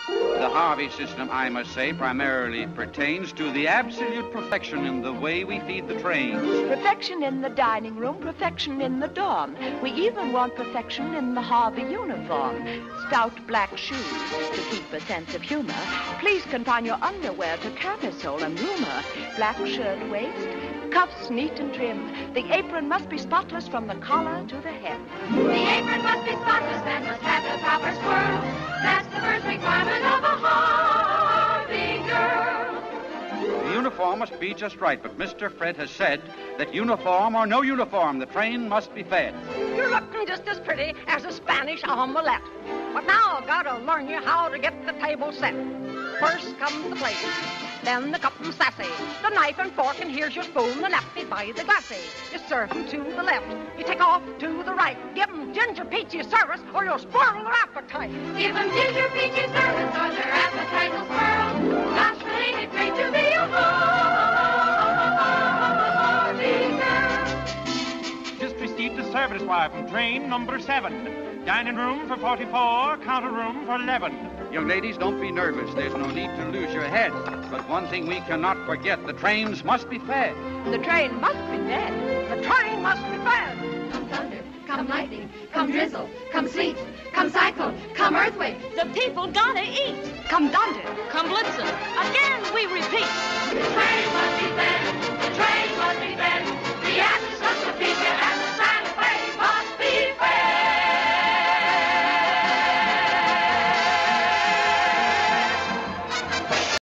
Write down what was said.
The Harvey system, I must say, primarily pertains to the absolute perfection in the way we feed the trains. Perfection in the dining room, perfection in the dorm. We even want perfection in the Harvey uniform. Stout black shoes to keep a sense of humor. Please confine your underwear to camisole and rumor. Black shirt waist, cuffs neat and trim. The apron must be spotless from the collar to the hem. The apron must be spotless and must have the proper swirl. That's the first requirement of a Harvey girl. The uniform must be just right, but Mr. Fred has said that uniform or no uniform, the train must be fed. You're looking just as pretty as a Spanish omelette. But now I've got to learn you how to get the table set. First comes the plate, then the cup and sassy, the knife and fork, and here's your spoon, the nappy by the glassy. You serve 'em to the left, you take off to the right. Give 'em ginger peachy service or you'll spoil their appetite. Give 'em ginger peachy service or their appetite will swirl. Gosh, but ain't it great to be a Harvey girl? Just received a service wire from train number 7. Dining room for 44, counter room for 11. Young ladies, don't be nervous. There's no need to lose your head. But one thing we cannot forget, the trains must be fed. The train must be fed. The train must be fed. Come thunder, come lightning, come drizzle, come sleet, come cyclone, come earthquake. The people gotta eat. Come thunder, come blitzen. Again we repeat. The train must be fed.